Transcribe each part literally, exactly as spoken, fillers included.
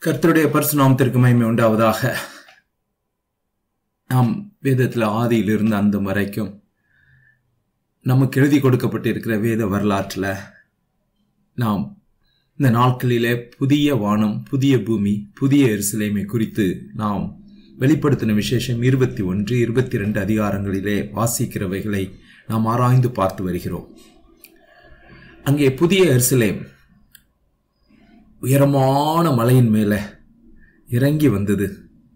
கர்த்தருடைய பரிசு நாமத்திற்கு மகிமை உண்டாவதாக. நாம் வேதத்தில் ஆதியிலிருந்து அந்த வரைக்கும் நமக்கு எழுதி கொடுக்கப்பட்டிருக்கிற வேத வரலாற்றில் நாம் இந்த நாட்களிலே புதிய வானம், புதிய பூமி, புதிய எருசலேமை குறித்து நாம் வெளிப்படுத்தின விசேஷம் இருபத்தி ஒன்று இருபத்தி ரெண்டு அதிகாரங்களிலே வாசிக்கிறவைகளை நாம் ஆராய்ந்து பார்த்து வருகிறோம். அங்கே புதிய எருசலேம் உயரமான மலையின் மேலே இறங்கி வந்தது.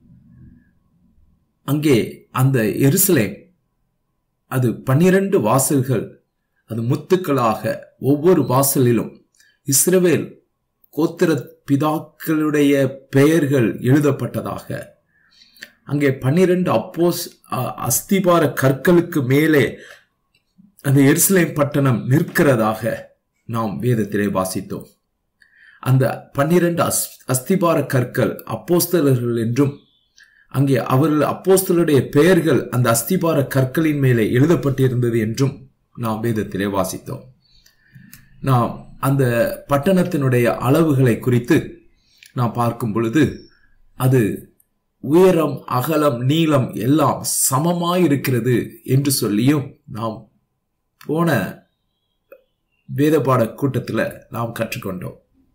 அங்கே அந்த எருசலேம் அது பன்னிரண்டு வாசல்கள், அது முத்துக்களாக ஒவ்வொரு வாசலிலும் இஸ்ரவேல் கோத்திர பிதாக்களுடைய பெயர்கள் எழுதப்பட்டதாக, அங்கே பன்னிரண்டு அப்போஸ் அஸ்திபார கற்களுக்கு மேலே அந்த எருசலேம் பட்டணம் நிற்கிறதாக நாம் வேதத்திலே வாசித்தோம். அந்த பன்னிரண்டு அஸ் அஸ்திபார கற்கள் அப்போஸ்தலர்கள் என்றும், அங்கே அவர்கள் அப்போஸ்தலருடைய பெயர்கள் அந்த அஸ்திபார கற்களின் மேலே எழுதப்பட்டிருந்தது என்றும் நாம் வேதத்திலே வாசித்தோம். நாம் அந்த பட்டணத்தினுடைய அளவுகளை குறித்து நாம் பார்க்கும் பொழுது அது உயரம், அகலம், நீளம் எல்லாம் சமமாயிருக்கிறது என்று சொல்லியும் நாம் போன வேதபாட கூட்டத்தில் நாம் கற்றுக்கொண்டோம்.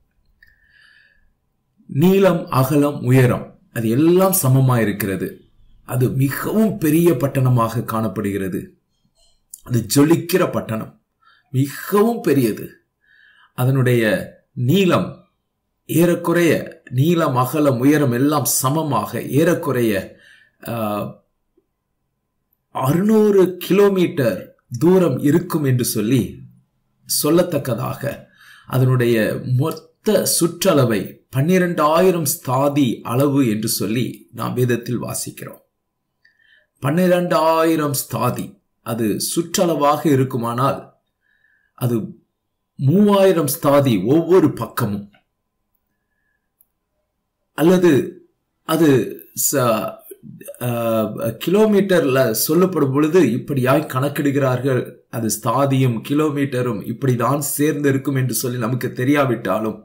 நீளம், அகலம், உயரம் அது எல்லாம் சமமாயிருக்கிறது. அது மிகவும் பெரிய பட்டணமாக காணப்படுகிறது. அது ஜொலிக்கிற பட்டணம், மிகவும் பெரியது. அதனுடைய நீளம் ஏறக்குறைய, நீளம், அகலம், உயரம் எல்லாம் சமமாக ஏறக்குறைய அறுநூறு கிலோமீட்டர் தூரம் இருக்கும் என்று சொல்லி சொல்லத்தக்கதாக அதனுடைய மொத்த சுற்றளவை பன்னிரண்டாயிரம் ஸ்தாதி அளவு என்று சொல்லி நாம் வேதத்தில் வாசிக்கிறோம். பன்னிரண்டாயிரம் ஸ்தாதி அது சுற்றளவாக இருக்குமானால் அது மூவாயிரம் ஸ்தாதி ஒவ்வொரு பக்கமும், அல்லது அது கிலோமீட்டர்ல சொல்லப்படும் பொழுது இப்படியாய் கணக்கிடுகிறார்கள். அது ஸ்தாதியும் கிலோமீட்டரும் இப்படிதான் சேர்ந்து இருக்கும் என்று சொல்லி நமக்கு தெரியாவிட்டாலும்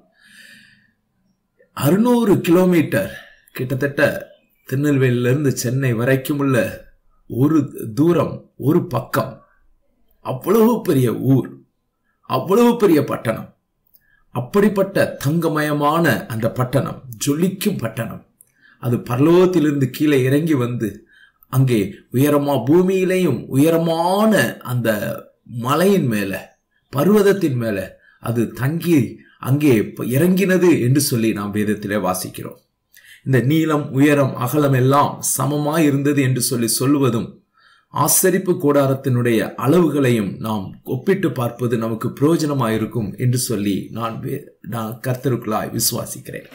அறுநூறு கிலோமீட்டர், கிட்டத்தட்ட திருநெல்வேலியிலிருந்து சென்னை வரைக்கும் உள்ள ஒரு தூரம், ஒரு பக்கம். அவ்வளவு பெரிய ஊர், அவ்வளவு பெரிய பட்டணம். அப்படிப்பட்ட தங்கமயமான அந்த பட்டணம், ஜொலிக்கும் பட்டணம், அது பரலோகத்திலிருந்து கீழே இறங்கி வந்து அங்கே உயரமா, பூமியிலையும் உயரமான அந்த மலையின் மேல, பர்வதத்தின் மேல அது தங்கி அங்கே இறங்கினது என்று சொல்லி நாம் வேதத்திலே வாசிக்கிறோம். இந்த நீளம், உயரம், அகலம் எல்லாம் சமமாய் இருந்தது என்று சொல்லி சொல்லுவதும், ஆசரிப்பு கூடாரத்தினுடைய அளவுகளையும் நாம் ஒப்பிட்டு பார்ப்பது நமக்கு பிரயோஜனமாயிருக்கும் என்று சொல்லி நான் நான் கர்த்தருக்குள்ளாய் விசுவாசிக்கிறேன்.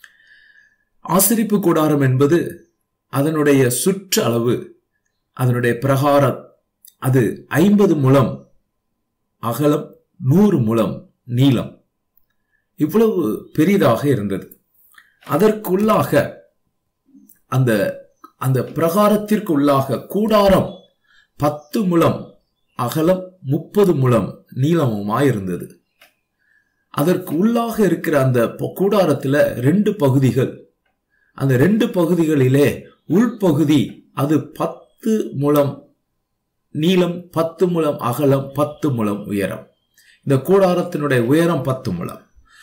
ஆசரிப்பு கூடாரம் என்பது அதனுடைய சுற்று அளவு, அதனுடைய பிரகாரம் அது ஐம்பது முழம் அகலம், நூறு முழம் நீளம், இவ்வளவு பெரிதாக இருந்தது. அதற்குள்ளாக அந்த அந்த பிரகாரத்திற்கு உள்ளாக கூடாரம் பத்து முழம் அகலம், முப்பது முழம் நீளமுமாயிருந்தது. அதற்கு உள்ளாக இருக்கிற அந்த கூடாரத்தில் ரெண்டு பகுதிகள். அந்த ரெண்டு பகுதிகளிலே உள்பகுதி அது பத்து முழம் நீளம், பத்து முழம் அகலம், பத்து முழம் உயரம். இந்த கூடாரத்தினுடைய உயரம் பத்து முழம்.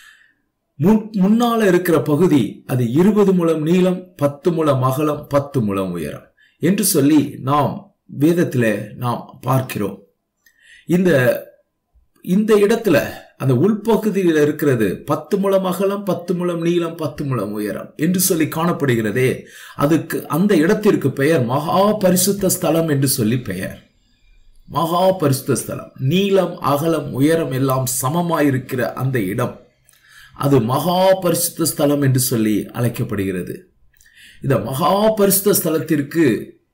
முன்னால இருக்கிற பகுதி அது இருபது முழம் நீளம், பத்து முழம் அகலம், பத்து முழம் உயரம் என்று சொல்லி நாம் வேதத்திலே நாம் பார்க்கிறோம். இந்த இந்த இடத்துல அந்த உள்பகுதியில் இருக்கிறது பத்து முழம் அகலம், பத்து முழம் நீளம், பத்து முழம் உயரம் என்று சொல்லி காணப்படுகிறதே. அதுக்கு அந்த இடத்திற்கு பெயர் மகா பரிசுத்த ஸ்தலம் என்று சொல்லி பெயர். மகா பரிசுத்த ஸ்தலம், நீளம், அகலம், உயரம் எல்லாம் சமமாயிருக்கிற அந்த இடம் அது மகா பரிசுத்த ஸ்தலம் என்று சொல்லி அழைக்கப்படுகிறது. இந்த மகா பரிசுத்த ஸ்தலத்திற்கு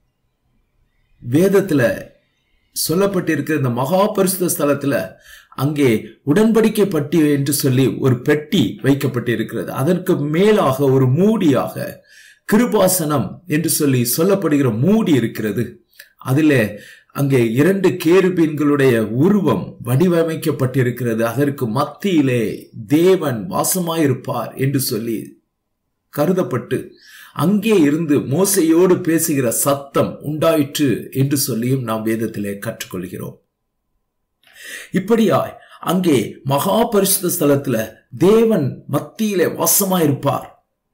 வேதத்துல சொல்லப்பட்டிருக்கிற இந்த மகா பரிசுத்த ஸ்தலத்துல அங்கே உடன்படிக்கை பட்டி என்று சொல்லி ஒரு பெட்டி வைக்கப்பட்டிருக்கிறது. அதற்கு மேலாக ஒரு மூடியாக கிருபாசனம் என்று சொல்லி சொல்லப்படுகிற மூடி இருக்கிறது. அதிலே அங்கே இரண்டு கேருபீன்களுடைய உருவம் வடிவமைக்கப்பட்டிருக்கிறது. அதற்கு மத்தியிலே தேவன் வாசமாயிருப்பார் என்று சொல்லி கருதப்பட்டு அங்கே இருந்து மோசையோடு பேசுகிற சத்தம் உண்டாயிற்று என்று சொல்லியும் நாம் வேதத்திலே கற்றுக்கொள்கிறோம். இப்படியாய் அங்கே மகா பரிசுத்த ஸ்தலத்துல தேவன் மத்தியிலே வாசமாயிருப்பார்.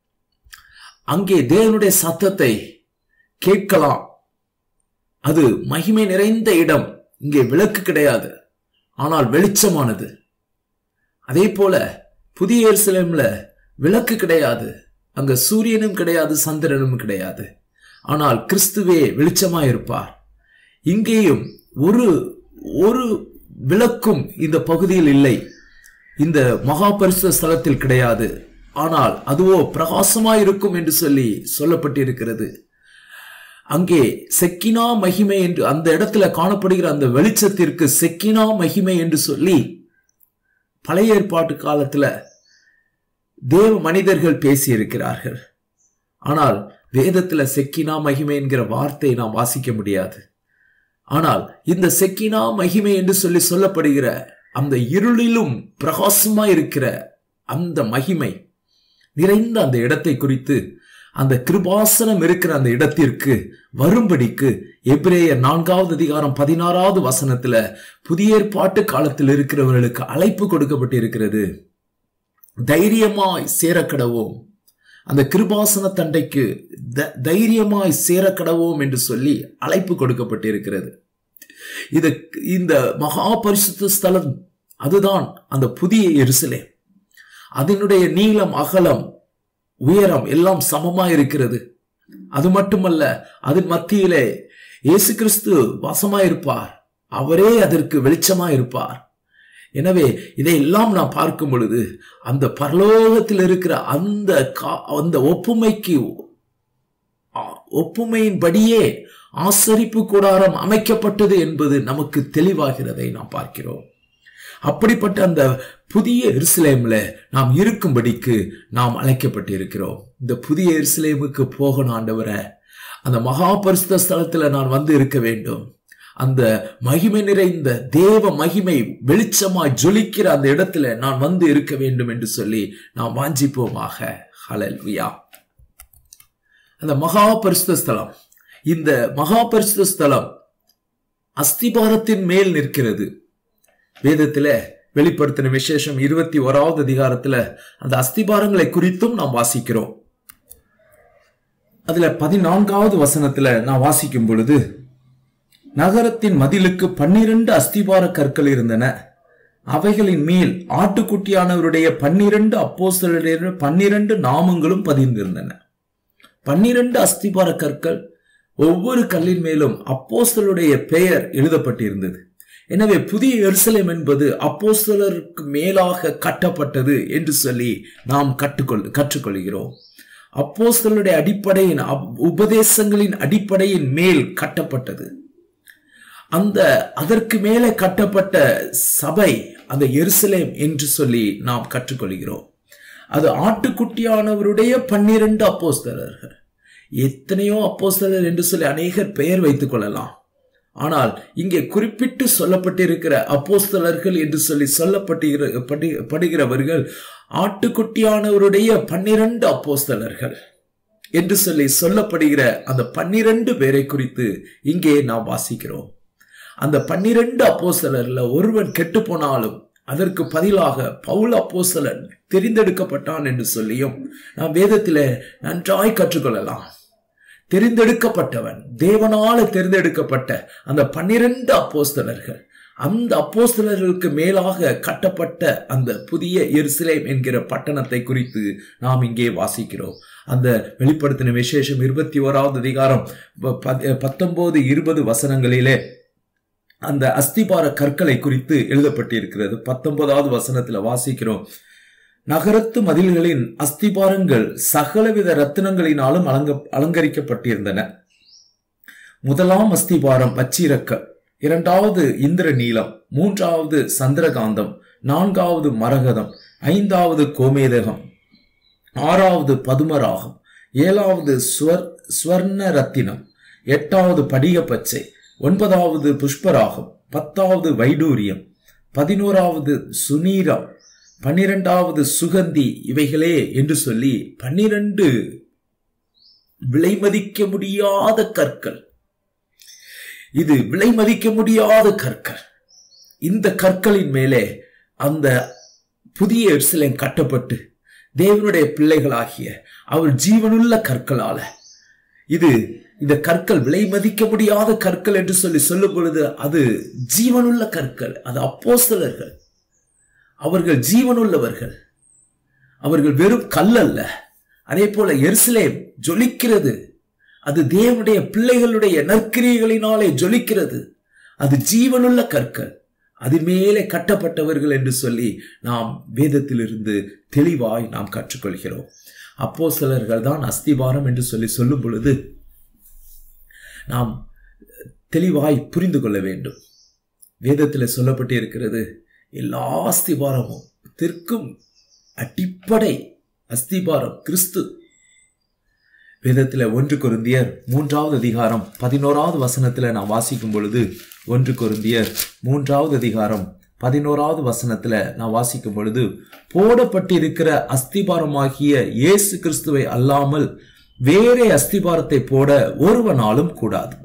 அங்கே தேவனுடைய சத்தத்தை கேட்கலாம். அது மகிமை நிறைந்த இடம். இங்கே விளக்கு கிடையாது, ஆனால் வெளிச்சமானது. அதே போல புதிய எருசலேம்ல விளக்கு கிடையாது, அங்க சூரியனும் கிடையாது, சந்திரனும் கிடையாது, ஆனால் கிறிஸ்துவே வெளிச்சமாயிருப்பார். இங்கேயும் ஒரு ஒரு விளக்கும் இந்த பகுதியில் இல்லை, இந்த மகா பரிசுத்த ஸ்தலத்தில் கிடையாது. ஆனால் அதுவோ பிரகாசமாயிருக்கும் என்று சொல்லி சொல்லப்பட்டிருக்கிறது. அங்கே செக்கினா மகிமை என்று அந்த இடத்துல காணப்படுகிற அந்த வெளிச்சத்திற்கு செக்கினா மகிமை என்று சொல்லி பழைய ஏற்பாட்டு காலத்துல தேவ மனிதர்கள் பேசியிருக்கிறார்கள். ஆனால் வேதத்துல செக்கினா மகிமை என்கிற வார்த்தையை நாம் வாசிக்க முடியாது. ஆனால் இந்த செக்கினா மகிமை என்று சொல்லி சொல்லப்படுகிற அந்த இருளிலும் பிரகாசமா இருக்கிற அந்த மகிமை நிறைந்த அந்த இடத்தை குறித்து, அந்த கிருபாசனம் இருக்கிற அந்த இடத்திற்கு வரும்படிக்கு எபிரேயர் நான்காவது அதிகாரம் பதினாறாவது வசனத்துல புதிய ஏற்பாட்டு காலத்தில் இருக்கிறவர்களுக்கு அழைப்பு கொடுக்கப்பட்டு இருக்கிறது. தைரியமாய் சேரக்கடவோம், அந்த கிருபாசன தண்டைக்கு தைரியமாய் சேரக்கடவோம் என்று சொல்லி அழைப்பு கொடுக்கப்பட்டிருக்கிறது. இது இந்த மகா பரிசுத்த ஸ்தலம், அதுதான் அந்த புதிய எருசலேம். அதனுடைய நீளம், அகலம், உயரம் எல்லாம் சமமா இருக்கிறது. அது மட்டுமல்ல, அதன் மத்தியிலே இயேசு கிறிஸ்து வாசமாயிருப்பார். அவரே அதற்கு வெளிச்சமாயிருப்பார். எனவே இதையெல்லாம் நாம் பார்க்கும் பொழுது அந்த பரலோகத்தில் இருக்கிற அந்த அந்த ஒப்புமைக்கு ஒப்புமையின்படியே ஆசரிப்பு கூடாரம் அமைக்கப்பட்டது என்பது நமக்கு தெளிவாகிறதை நாம் பார்க்கிறோம். அப்படிப்பட்ட அந்த புதிய எருசலேம்ல நாம் இருக்கும்படிக்கு நாம் அழைக்கப்பட்டிருக்கிறோம். இந்த புதிய எருசலேமுக்கு போகணும் ஆண்டவரே, அந்த மகா பரிசுத்த ஸ்தலத்துல நான் வந்து இருக்க வேண்டும். அந்த மகிமை நிறைந்த தேவ மகிமை வெளிச்சமாய் ஜொலிக்கிற அந்த இடத்துல நான் வந்து இருக்க வேண்டும் என்று சொல்லி நாம் வாஞ்சிப்போமாக. ஹல்லேலூயா. அந்த மகா பரிசுத்த ஸ்தலம், இந்த மகா பரிசுத்த ஸ்தலம் அஸ்திபாரத்தின் மேல் நிற்கிறது. வேதத்துல வெளிப்படுத்தின விசேஷம் இருபத்தி ஓராவது அதிகாரத்துல அந்த அஸ்திபாரங்களை குறித்தும் நாம் வாசிக்கிறோம். அதுல பதினான்காவது வசனத்துல நான் வாசிக்கும் பொழுது, நகரத்தின் மதிலுக்கு பன்னிரண்டு அஸ்திபார கற்கள் இருந்தன. அவைகளின் மேல் ஆட்டுக்குட்டியானவருடைய பன்னிரண்டு அப்போஸ்தலருடைய பன்னிரண்டு நாமங்களும் பதிந்திருந்தன. பன்னிரண்டு அஸ்திபார கற்கள், ஒவ்வொரு கல்லின் மேலும் அப்போஸ்தலருடைய பெயர் எழுதப்பட்டிருந்தது. எனவே புதிய எருசலேம் என்பது அப்போஸ்தலருக்கு மேலாக கட்டப்பட்டது என்று சொல்லி நாம் கற்றுக்கொள் கற்றுக்கொள்கிறோம். அப்போஸ்தலருடைய அடிப்படையின் உபதேசங்களின் அடிப்படையின் மேல் கட்டப்பட்டது. அந்த அதற்கு மேலே கட்டப்பட்ட சபை அந்த எருசலேம் என்று சொல்லி நாம் கற்றுக்கொள்கிறோம். அது ஆட்டுக்குட்டியானவருடைய பன்னிரண்டு அப்போஸ்தலர்கள். எத்தனையோ அப்போஸ்தலர் என்று சொல்லி அநேகர் பெயர் வைத்துக் கொள்ளலாம். ஆனால் இங்கே குறிப்பிட்டு சொல்லப்பட்டிருக்கிற அப்போஸ்தலர்கள் என்று சொல்லி சொல்லப்பட்டிருக்கிறவர்கள் ஆட்டுக்குட்டியானவருடைய பன்னிரண்டு அப்போஸ்தலர்கள் என்று சொல்லி சொல்லப்படுகிற அந்த பன்னிரண்டு பேரை குறித்து இங்கே நாம் வாசிக்கிறோம். அந்த பன்னிரண்டு அப்போஸ்தலர்ல ஒருவன் கெட்டு போனாலும் அதற்கு பதிலாக பவுல் அப்போஸ்தலன் தெரிந்தெடுக்கப்பட்டான் என்று சொல்லியும் நாம் வேதத்திலே நன்றாய் கற்றுக்கொள்ளலாம். தெரிந்தெடுக்கப்பட்டவன், தேவனால தெரிந்தெடுக்கப்பட்ட அந்த பன்னிரண்டு அப்போஸ்தலர்கள், அந்த அப்போஸ்தலர்களுக்கு மேலாக கட்டப்பட்ட அந்த புதிய எருசலேம் என்கிற பட்டணத்தை குறித்து நாம் இங்கே வாசிக்கிறோம். அந்த வெளிப்படுத்தின விசேஷம் இருபத்தி ஓராவது அதிகாரம் பத்தொன்பது இருபது வசனங்களிலே அந்த அஸ்திபார கற்களை குறித்து எழுதப்பட்டிருக்கிறது. பத்தொன்பதாவது வசனத்துல வாசிக்கிறோம், நகரத்து மதில்களின் அஸ்திபாரங்கள் சகலவித ரத்தினங்களினாலும் அலங்க அலங்கரிக்கப்பட்டிருந்தன. முதலாம் அஸ்திபாரம் வச்சிரக்கல், இரண்டாவது இந்திர நீலம், மூன்றாவது சந்திரகாந்தம், நான்காவது மரகதம், ஐந்தாவது கோமேதகம், ஆறாவது பதுமராகம், ஏழாவது ஸ்வர் ஸ்வர்ண ரத்தினம், எட்டாவது படிக பச்சை, ஒன்பதாவது புஷ்பராகம், பத்தாவது வைடூரியம், பதினோராவது சுனீரம், பன்னிரண்டாவது சுகந்தி இவைகளே என்று சொல்லி பன்னிரண்டு விலை மதிக்க முடியாத கற்கள். இது விலை மதிக்க முடியாத கற்கள். இந்த கற்களின் மேலே அந்த புதிய எருசலேம் கட்டப்பட்டு தேவனுடைய பிள்ளைகளாகிய அவர் ஜீவனுள்ள கற்களால, இது இந்த கற்கள் விலை மதிக்க முடியாத கற்கள் என்று சொல்லி சொல்லும் பொழுது அது ஜீவனுள்ள கற்கள். அது அப்போஸ்தலர்கள். அவர்கள் ஜீவனுள்ளவர்கள். அவர்கள் வெறும் கல் அல்ல. அதே போல எருசலேம் ஜொலிக்கிறது. அது தேவனுடைய பிள்ளைகளுடைய நற்கிரியைகளினாலே ஜொலிக்கிறது. அது ஜீவனுள்ள கற்கள். அது மேலே கட்டப்பட்டவர்கள் என்று சொல்லி நாம் வேதத்திலிருந்து தெளிவாய் நாம் கற்றுக்கொள்கிறோம். அப்போஸ்தலர்கள் தான் அஸ்திபாரம் என்று சொல்லி சொல்லும் பொழுது நாம் தெளிவாய் புரிந்து கொள்ள வேண்டும். வேதத்தில் சொல்லப்பட்டு இருக்கிறது, எல்லா அஸ்திபாரமும் திற்கும் அடிப்படை அஸ்திபாரம் கிறிஸ்து. வேதத்தில் ஒன்று கொரிந்தியர் மூன்றாவது அதிகாரம் பதினோராவது வசனத்துல நாம் வாசிக்கும் பொழுது, ஒன்று கொரிந்தியர் மூன்றாவது அதிகாரம் பதினோராவது வசனத்துல நாம் வாசிக்கும் பொழுது, போடப்பட்டிருக்கிற அஸ்திபாரமாகிய இயேசு கிறிஸ்துவை அல்லாமல் வேறே அஸ்திபாரத்தை போட ஒருவனாலும் கூடாது.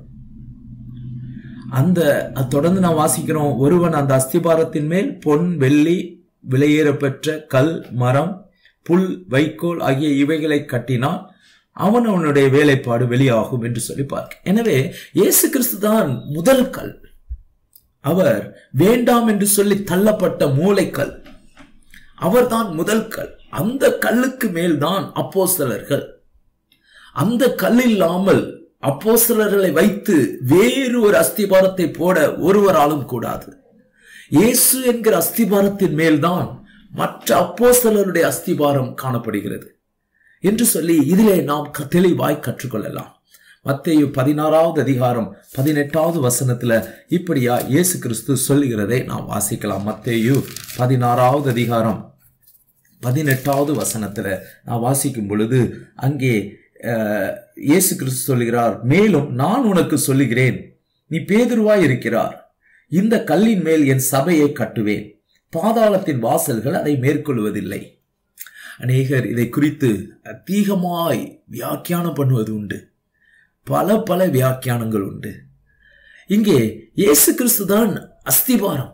அந்த தொடர்ந்து நாம் வாசிக்கிறோம், ஒருவன் அந்த அஸ்திபாரத்தின் மேல் பொன் வெள்ளி விலையேறப்பெற்ற கல் மரம் புல் வைக்கோல் ஆகிய இவைகளை கட்டினால் அவன் அவனுடைய வேலைப்பாடு வெளியாகும் என்று சொல்லி பார்க்க. எனவே இயேசு கிறிஸ்து தான் முதல் கல். அவர் வேண்டாம் என்று சொல்லி தள்ளப்பட்ட மூளைக்கல். அவர்தான் முதல் கல். அந்த கல்லுக்கு மேல்தான் அப்போஸ்தலர்கள். அந்த கல் இல்லாமல் அப்போஸ்தலர்களை வைத்து வேறு ஒரு அஸ்திபாரத்தை போட ஒருவராலும் கூடாது. இயேசு என்கிற அஸ்திபாரத்தின் மேல்தான் மற்ற அப்போஸ்தலருடைய அஸ்திபாரம் காணப்படுகிறது என்று சொல்லி இதிலே நாம் தெளிவாய் கற்றுக்கொள்ளலாம். மத்தேயு பதினாறாவது அதிகாரம் பதினெட்டாவது வசனத்துல இப்படியா இயேசு கிறிஸ்து சொல்லுகிறதை நாம் வாசிக்கலாம். மத்தேயு பதினாறாவது அதிகாரம் பதினெட்டாவது வசனத்துல நான் வாசிக்கும் பொழுது அங்கே இயேசு கிறிஸ்து சொல்லுகிறார், மேலும் நான் உனக்கு சொல்லுகிறேன், நீ பேதுருவாய் இருக்கிறார், இந்த கல்லின் மேல் என் சபையை கட்டுவேன், பாதாளத்தின் வாசல்கள் அதை மேற்கொள்வதில்லை. அநேகர் இதை குறித்து அதிகமாய் வியாக்கியானம் பண்ணுவது உண்டு. பல பல வியாக்கியானங்கள் உண்டு. இங்கே இயேசு கிறிஸ்து தான் அஸ்திபாரம்.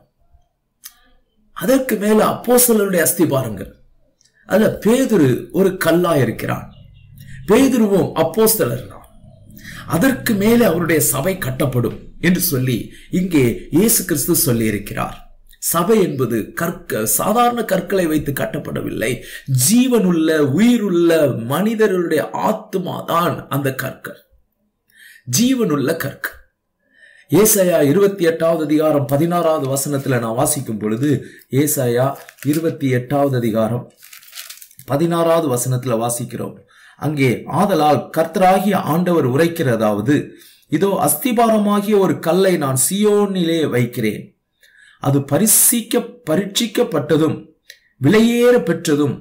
அதற்கு மேல அப்போஸ்தலருடைய அஸ்திபாரங்கள். அதுல பேதுரு ஒரு கல்லா இருக்கிறான். பேதுருவும் அப்போஸ்தலர் தான். அதற்கு மேலே அவருடைய சபை கட்டப்படும் என்று சொல்லி இங்கே இயேசு கிறிஸ்து சொல்லி இருக்கிறார். சபை என்பது கற்க சாதாரண கற்களை வைத்து கட்டப்படவில்லை. ஜீவனுள்ள உயிருள்ள மனிதர்களுடைய ஆத்மா தான் அந்த கற்கள், ஜீவனுள்ள கற்கள். ஏசாயா இருபத்தி எட்டாவது அதிகாரம் பதினாறாவது வசனத்துல நான் வாசிக்கும் பொழுது, ஏசாயா இருபத்தி எட்டாவது அதிகாரம் பதினாறாவது வசனத்துல வாசிக்கிறோம். அங்கே, ஆதலால் கர்த்தராகிய ஆண்டவர் உரைக்கிறதாவது, இதோ அஸ்திபாரமாகிய ஒரு கல்லை நான் சீயோனிலே வைக்கிறேன், அது பரிசிக்க பரீட்சிக்கப்பட்டதும் விலையேற பெற்றதும்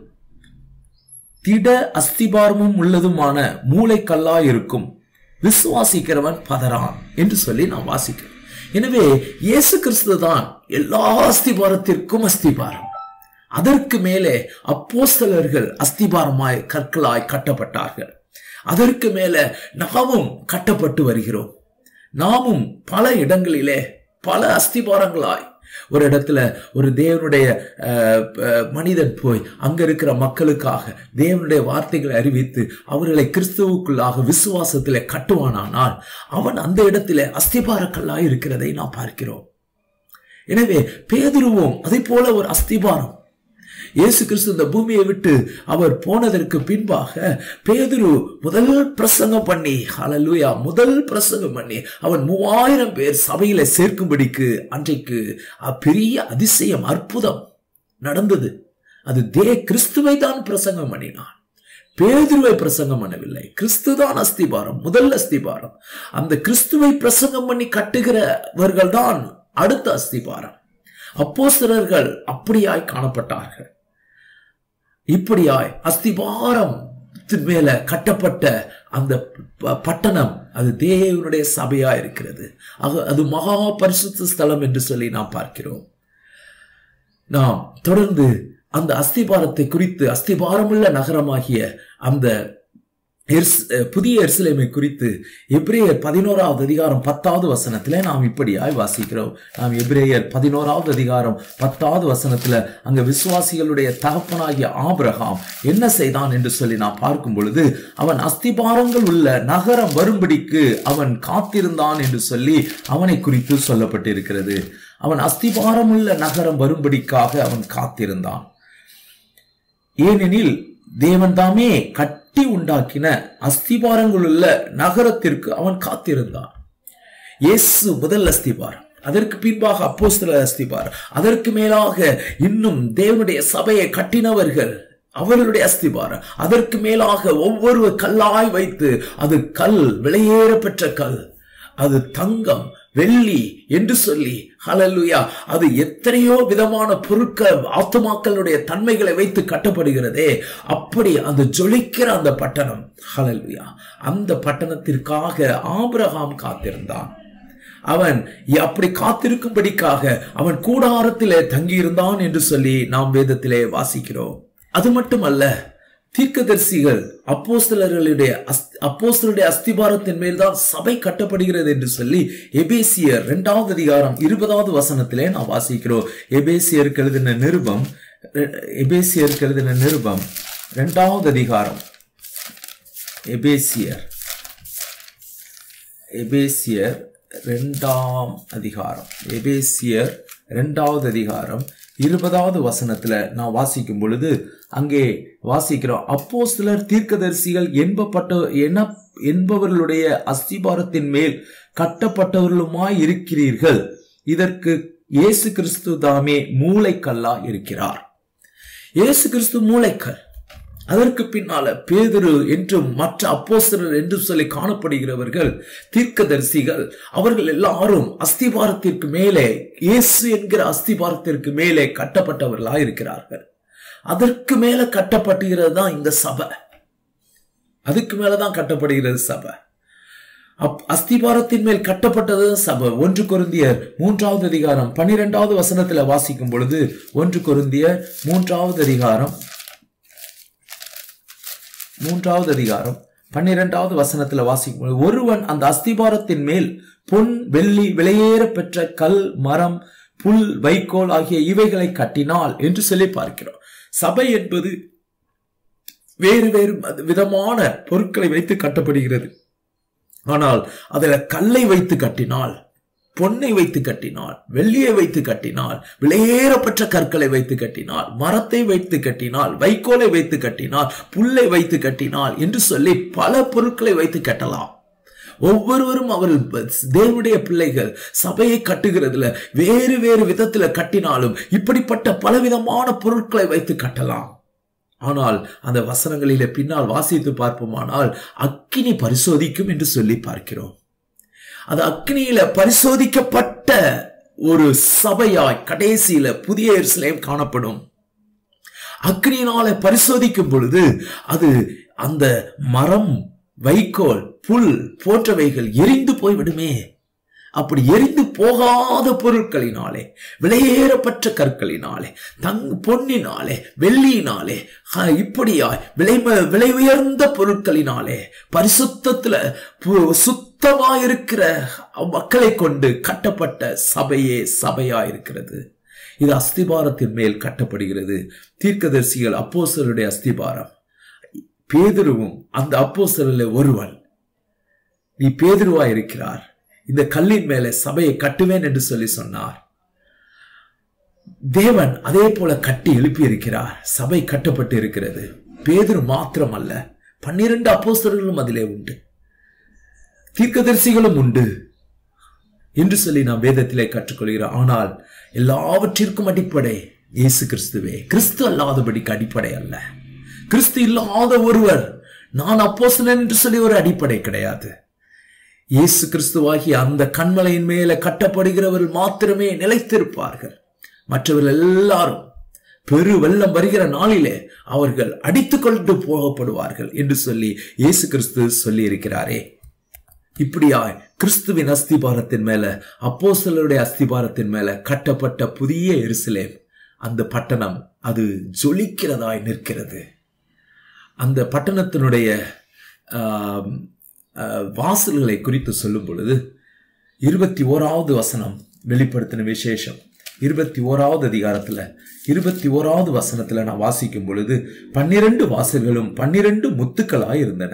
திட அஸ்திபாரமும் உள்ளதுமான மூளைக்கல்லாயிருக்கும், விசுவாசிக்கிறவன் பதறான் என்று சொல்லி நான் வாசிக்கிறேன். எனவே இயேசு கிறிஸ்து தான் எல்லா அஸ்திபாரத்திற்கும் அஸ்திபாரம். அதற்கு மேலே அப்போஸ்தலர்கள் அஸ்திபாரமாய் கற்களாய் கட்டப்பட்டார்கள். அதற்கு மேலே நாமும் கட்டப்பட்டு வருகிறோம். நாமும் பல இடங்களிலே பல அஸ்திபாரங்களாய், ஒரு இடத்துல ஒரு தேவனுடைய மனிதன் போய் அங்க இருக்கிற மக்களுக்காக தேவனுடைய வார்த்தைகளை அறிவித்து அவர்களை கிறிஸ்துவுக்குள்ளாக விசுவாசத்திலே கட்டுவானானால் அவன் அந்த இடத்திலே அஸ்திபாரக்கல்லாய் இருக்கிறதை நாம் பார்க்கிறோம். எனவே பேதுருவும் அதே போல ஒரு அஸ்திபாரம். இயேசு கிறிஸ்து இந்த பூமியை விட்டு அவர் போனதற்கு பின்பாக பேதுரு முதல் பிரசங்கம் பண்ணி, ஹல்லேலூயா, முதல் பிரசங்கம் பண்ணி அவன் மூவாயிரம் பேர் சபையில சேர்க்கும்படிக்கு அன்றைக்கு பெரிய அதிசயம் அற்புதம் நடந்தது. அது தே கிறிஸ்துவை தான் பிரசங்கம் பண்ணினான், பேதுருவை பிரசங்கம் பண்ணவில்லை. கிறிஸ்து தான் அஸ்திபாரம், முதல் அஸ்திபாரம். அந்த கிறிஸ்துவை பிரசங்கம் பண்ணி கட்டுகிறவர்கள் தான் அடுத்த அஸ்திபாரம். அப்போஸ்தலர்கள் அப்படியாய் காணப்பட்டார்கள். இப்படியாய் அஸ்திபாரம் மேல கட்டப்பட்ட அந்த பட்டணம் அது தேவனுடைய சபையா இருக்கிறது. அது மகா பரிசுத்த ஸ்தலம் என்று சொல்லி நாம் பார்க்கிறோம். நாம் தொடர்ந்து அந்த அஸ்திபாரத்தை குறித்து, அஸ்திபாரமுள்ள நகரமாகிய அந்த புதிய எருசலேமை குறித்து எபிரேயர் பதினோராவது அதிகாரம் பத்தாவது வசனத்துல நாம் இப்படியாய் வாசிக்கிறோம். நாம் எபிரேயர் பதினோராவது அதிகாரம் பத்தாவது வசனத்துல அங்க விசுவாசிகளுடைய தகப்பனாகிய ஆபிரகாம் என்ன செய்தான் என்று சொல்லி நாம் பார்க்கும் பொழுது, அவன் அஸ்திபாரங்கள் உள்ள நகரம் வரும்படிக்கு அவன் காத்திருந்தான் என்று சொல்லி அவனை குறித்து சொல்லப்பட்டிருக்கிறது. அவன் அஸ்திபாரம் உள்ள நகரம் வரும்படிக்காக அவன் காத்திருந்தான். ஏனெனில் தேவன் தாமே கட்டி உண்டாக்கின அஸ்திபாரங்கள் உள்ள நகரத்திற்கு அவன் காத்திருந்தான். இயேசு முதல் அஸ்திபாரம், அதற்கு பின்பாக அப்போஸ்தலர் அஸ்திபாரம், அதற்கு மேலாக இன்னும் தேவனுடைய சபையை கட்டினவர்கள் அவர்களுடைய அஸ்திபாரம், அதற்கு மேலாக ஒவ்வொரு கல்லாய் வைத்து, அது கல் விலையேற பெற்ற கல், அது தங்கம் வெள்ளி என்று சொல்லி ஹல்லேலூயா, அது எத்தனையோ விதமான பொருட்கள் ஆத்துமாக்களுடைய தன்மைகளை வைத்து கட்டப்படுகிறதே, அப்படி அந்த ஜொலிக்கிற அந்த பட்டணம் ஹல்லேலூயா, அந்த பட்டணத்திற்காக ஆபிரகாம் காத்திருந்தான். அவன் அப்படி காத்திருக்கும்படிக்காக அவன் கூடாரத்திலே தங்கியிருந்தான் என்று சொல்லி நாம் வேதத்திலே வாசிக்கிறோம். அது மட்டுமல்ல, தீர்க்கதரிசிகள் அப்போஸ்தலர்களுடைய அப்போஸ்தலருடைய அஸ்திபாரத்தின் மேல்தான் சபை கட்டப்படுகிறது என்று சொல்லி எபேசியர் இரண்டாவது அதிகாரம் இருபதாவது வசனத்திலே நாம் வாசிக்கிறோம். எபேசியருக்கு எழுதின நிருபம் எபேசியருக்கு எழுதின நிருபம் இரண்டாவது அதிகாரம் எபேசியர் எபேசியர் இரண்டாம் அதிகாரம் எபேசியர் இரண்டாவது அதிகாரம் இருபதாவது வசனத்துல நான் வாசிக்கும் பொழுது அங்கே வாசிக்கிறோம், அப்போஸ்தலர் தீர்க்கதரிசிகள் என்பப்பட்ட என்பவர்களுடைய அஸ்திபாரத்தின் மேல் கட்டப்பட்டவர்களுமாய் இருக்கிறீர்கள், இதற்கு இயேசு கிறிஸ்து தாமே மூளைக்கல்லா இருக்கிறார். இயேசு கிறிஸ்து மூளைக்கல். அதற்கு பின்னால பேதுரு என்றும் மற்ற அப்போஸ்தலர் என்று சொல்லி காணப்படுகிறவர்கள் தீர்க்கதரிசிகள், அவர்கள் எல்லாரும் அஸ்திபாரத்திற்கு மேலே, இயேசு என்கிற அஸ்திபாரத்திற்கு மேலே கட்டப்பட்டவர்களா இருக்கிறார்கள். அதற்கு மேல கட்டப்படுகிறது தான் இந்த சபை. அதுக்கு மேலதான் கட்டப்படுகிறது சபை. அஸ்திபாரத்தின் மேல் கட்டப்பட்டது சபை. ஒன்று கொரிந்தியர் மூன்றாவது அதிகாரம் பன்னிரெண்டாவது வசனத்துல வாசிக்கும் பொழுது, ஒன்று கொரிந்தியர் மூன்றாவது அதிகாரம் மூன்றாவது அதிகாரம் பன்னிரெண்டாவது வசனத்துல வாசிக்கும், ஒருவன் அந்த அஸ்திபாரத்தின் மேல் பொன் வெள்ளி விலையேற பெற்ற கல் மரம் புல் வைக்கோல் ஆகிய இவைகளை கட்டினால் என்று சொல்லி பார்க்கிறோம். சபை என்பது வேறு வேறு விதமான பொருட்களை வைத்து கட்டப்படுகிறது. ஆனால் அதில் கல்லை வைத்து கட்டினால், பொன்னை வைத்து கட்டினால், வெள்ளியை வைத்து கட்டினால், விலையேறப்பட்ட கற்களை வைத்து கட்டினால், மரத்தை வைத்து கட்டினால், வைக்கோலை வைத்து கட்டினால், புல்லை வைத்து கட்டினால் என்று சொல்லி பல பொருட்களை வைத்து கட்டலாம். ஒவ்வொருவரும் அவர்கள் தேவனுடைய பிள்ளைகள் சபையை கட்டுகிறதுல வேறு வேறு விதத்துல கட்டினாலும் இப்படிப்பட்ட பலவிதமான பொருட்களை வைத்து கட்டலாம். ஆனால் அந்த வசனங்களிலே பின்னால் வாசித்து பார்ப்போமானால் அக்கினி பரிசோதிக்கும் என்று சொல்லி பார்க்கிறோம். அது அக்னியில பரிசோதிக்கப்பட்ட ஒரு சபையாய் கடைசியில புதிய எருசலேம் காணப்படும். அக்னியினால பரிசோதிக்கும் பொழுது அது அந்த மரம் வைக்கோல் புல் போன்றவைகள் எரிந்து போய்விடுமே. அப்படி எரிந்து போகாத பொருட்களினாலே, விலையேறப்பட்ட கற்களினாலே, தங் பொன்னினாலே, வெள்ளியினாலே, இப்படியாய் விலை விலை உயர்ந்த பொருட்களினாலே பரிசுத்தத்துல சுத்தமாயிருக்கிற மக்களை கொண்டு கட்டப்பட்ட சபையே சபையாயிருக்கிறது. இது அஸ்திபாரத்தின் மேல் கட்டப்படுகிறது. தீர்க்கதரிசிகள் அப்போஸ்தலருடைய அஸ்திபாரம். பேதுருவும் அந்த அப்போஸ்தலரில் ஒருவன். நீ பேதுருவா இருக்கிறார், இந்த கல்லின் மேலே சபையை கட்டுவேன் என்று சொல்லி சொன்னார். தேவன் அதே போல கட்டி எழுப்பி இருக்கிறார். சபை கட்டப்பட்டு இருக்கிறது. பேதுரு மாத்திரம் அல்ல, பன்னிரண்டு அப்போஸ்தலர்களும் அதிலே உண்டு, தீர்க்கதரிசிகளும் உண்டு என்று சொல்லி நாம் வேதத்திலே கற்றுக்கொள்கிறோம். ஆனால் எல்லாவற்றிற்கும் அடிப்படை இயேசு கிறிஸ்துவே. கிறிஸ்து அல்லாதபடிக்கு அடிப்படை அல்ல. கிறிஸ்து இல்லாத ஒருவர் நான் அப்போஸ்தலன் என்று சொல்லி ஒரு அடிப்படை கிடையாது. இயேசு கிறிஸ்துவாகிய அந்த கண்மலையின் மேல கட்டப்படுகிறவர்கள் மாத்திரமே நிலைத்திருப்பார்கள். மற்றவர்கள் எல்லாரும் பெரு வெள்ளம் வருகிற நாளிலே அவர்கள் அடித்துக் கொண்டு போகப்படுவார்கள் என்று சொல்லி இயேசு கிறிஸ்து சொல்லி இருக்கிறாரே. இப்படியாய் கிறிஸ்துவின் அஸ்திபாரத்தின் மேல, அப்போஸ்தலருடைய அஸ்திபாரத்தின் மேல கட்டப்பட்ட புதிய எருசலேம், அந்த பட்டணம் அது ஜொலிக்கிறதாய் நிற்கிறது. அந்த பட்டணத்தினுடைய வாசல்களை குறித்து சொல்லும் பொழுது இருபத்தி ஓராவது வசனம் வெளிப்படுத்தின விசேஷம் இருபத்தி ஓராவது அதிகாரத்துல இருபத்தி ஓராவது வசனத்துல நான் வாசிக்கும் பொழுது பன்னிரண்டு வாசல்களும் பன்னிரண்டு முத்துக்களாய் இருந்தன.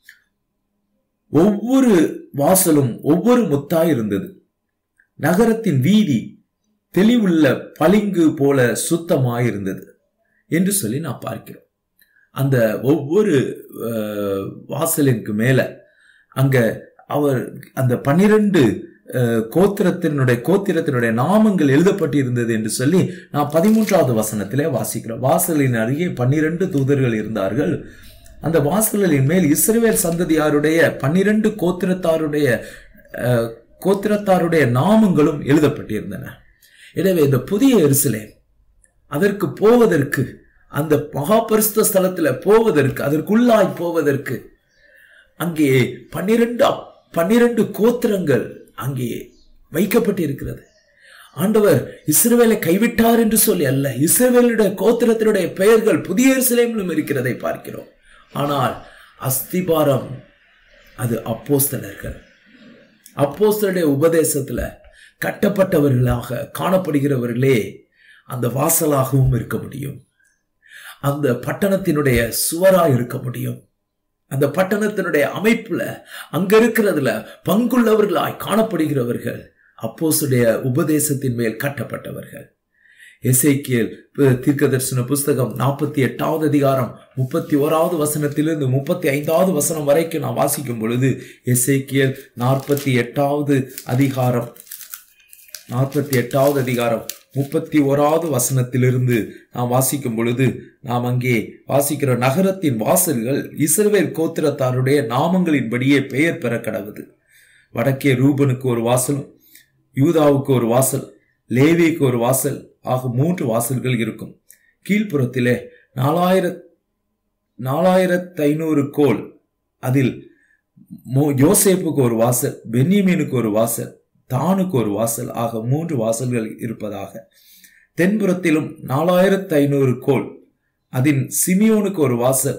ஒவ்வொரு வாசலும் ஒவ்வொரு முத்தாய் இருந்தது. நகரத்தின் வீதி தெளிவுள்ள பளிங்கு போல சுத்தமாய் இருந்தது என்று சொல்லி நான் பார்க்கிறோம். அந்த ஒவ்வொரு வாசலிற்கு மேல அங்க அவர் அந்த பன்னிரண்டு கோத்திரத்தினுடைய கோத்திரத்தினுடைய நாமங்கள் எழுதப்பட்டிருந்தது என்று சொல்லி நான் பதிமூன்றாவது வசனத்திலே வாசிக்கிறோம். வாசலின் அருகே பன்னிரண்டு தூதர்கள் இருந்தார்கள். அந்த வாசல்களின் மேல் இஸ்ரவேல் சந்ததியாருடைய பன்னிரண்டு கோத்திரத்தாருடைய கோத்திரத்தாருடைய நாமங்களும் எழுதப்பட்டிருந்தன. எனவே இந்த புதிய எருசலேம் அதற்கு போவதற்கு, அந்த மகா பரிசுத்த ஸ்தலத்துல போவதற்கு, அதற்குள்ளாய் போவதற்கு அங்கே பன்னிரண்டு பன்னிரண்டு கோத்திரங்கள் அங்கே வைக்கப்பட்டிருக்கிறது. ஆண்டவர் இஸ்ரவேலை கைவிட்டார் என்று சொல்லி அல்ல, இஸ்ரவேலுடைய கோத்திரத்தினுடைய பெயர்கள் புதிய எருசலேமிலும் இருக்கிறதை பார்க்கிறோம். ஆனால் அஸ்திபாரம் அது அப்போஸ்தலர்கள். அப்போஸ்தலருடைய உபதேசத்துல கட்டப்பட்டவர்களாக காணப்படுகிறவர்களே அந்த வாசலாகவும் இருக்க முடியும், அந்த பட்டணத்தினுடைய சுவராய் இருக்க முடியும், அந்த பட்டணத்தினுடைய அமைப்புல அங்க இருக்கிறதுல பங்குள்ளவர்களாய் காணப்படுகிறவர்கள் அப்போஸ்தலருடைய உபதேசத்தின் மேல் கட்டப்பட்டவர்கள். எசேக்கியேல் தீர்க்கதரிசன புஸ்தகம் நாற்பத்தி எட்டாவது அதிகாரம் முப்பத்தி ஓராவது வசனத்திலிருந்து முப்பத்தி ஐந்தாவது வசனம் வரைக்கும் நான் வாசிக்கும் பொழுது எசேக்கியேல் நாற்பத்தி எட்டாவது அதிகாரம் நாற்பத்தி எட்டாவது அதிகாரம் முப்பத்தி ஓராவது வசனத்திலிருந்து நாம் வாசிக்கும் பொழுது நாம் அங்கே வாசிக்கிற நகரத்தின் வாசல்கள் இஸ்ரவேல் கோத்திரத்தாருடைய நாமங்களின்படியே பெயர் பெற கடவுது. வடக்கே ரூபனுக்கு ஒரு வாசலும், யூதாவுக்கு ஒரு வாசல், லேவிக்கு ஒரு வாசல் ஆக மூன்று வாசல்கள் இருக்கும். கீழ்ப்புறத்திலே நாலாயிர நாலாயிரத்தி ஐநூறு கோல், அதில் யோசேப்புக்கு ஒரு வாசல், பென்யமீனுக்கு ஒரு வாசல், தானுக்கு ஒரு வாசல் ஆக மூன்று வாசல்கள் இருப்பதாக. தென்புறத்திலும் நாலாயிரத்தி ஐநூறு கோல், அதில் சிமியோனுக்கு ஒரு வாசல்,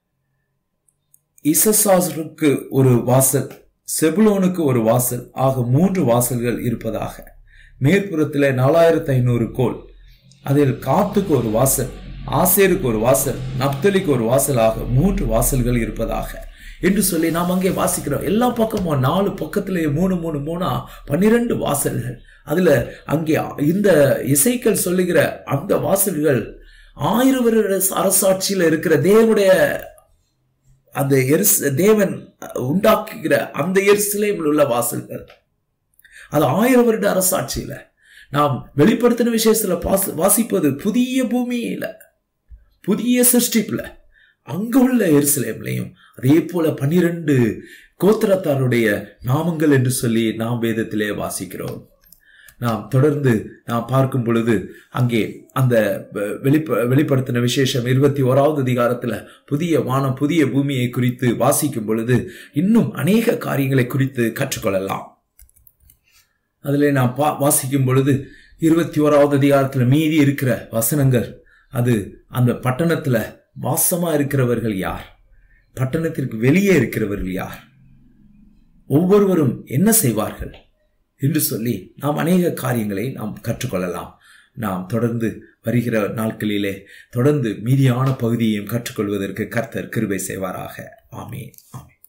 இசசாருக்கு ஒரு வாசல், செபுலோனுக்கு ஒரு வாசல் ஆக மூன்று வாசல்கள் இருப்பதாக. மேற்புறத்தில் நாலாயிரத்தி ஐநூறு கோல், அதில் காத்துக்கு ஒரு வாசல், ஆசேருக்கு ஒரு வாசல், நப்தலிக்கு ஒரு வாசல் ஆக மூன்று வாசல்கள் இருப்பதாக என்று சொல்லி நாம் அங்கே வாசிக்கிறோம். எல்லா பக்கமும் நாலு பக்கத்திலேயே மூணு மூணு மூணா பன்னிரண்டு வாசல்கள். அதுல அங்கே இந்த இசைக்கல் சொல்லுகிற அந்த வாசல்கள் ஆயிரம் வருட அரசாட்சியில இருக்கிற தேவனுடைய அந்த தேவன் உண்டாக்குகிற அந்த எருசலேமில் உள்ள வாசல்கள். அது ஆயிரம் வருட அரசாட்சியில நாம் வெளிப்படுத்தின விசேஷத்துல வாசிப்பது புதிய பூமியில, புதிய சிருஷ்டிப்புல, அங்க உள்ள எருசலேம்லையும் அதே போல பன்னிரண்டு கோத்திரத்தாருடைய நாமங்கள் என்று சொல்லி நாம் வேதத்திலே வாசிக்கிறோம். நாம் தொடர்ந்து நாம் பார்க்கும் பொழுது அங்கே அந்த வெளிப்ப வெளிப்படுத்தின விசேஷம் இருபத்தி ஓராவது அதிகாரத்துல புதிய வானம் புதிய பூமியை குறித்து வாசிக்கும் பொழுது இன்னும் அநேக காரியங்களை குறித்து கற்றுக்கொள்ளலாம். அதுல நாம் பா வாசிக்கும் பொழுது இருபத்தி ஓராவது அதிகாரத்துல மீதி இருக்கிற வசனங்கள், அது அந்த பட்டணத்துல வாசமா இருக்கிறவர்கள் யார், பட்டணத்திற்கு வெளியே இருக்கிறவர்கள் யார், ஒவ்வொருவரும் என்ன செய்வார்கள் என்று சொல்லி நாம் அநேக காரியங்களை நாம் கற்றுக்கொள்ளலாம். நாம் தொடர்ந்து வருகிற நாட்களிலே தொடர்ந்து மீதியான பகுதியையும் கற்றுக்கொள்வதற்கு கர்த்தர் கிருபை செய்வாராக. ஆமென், ஆமென்.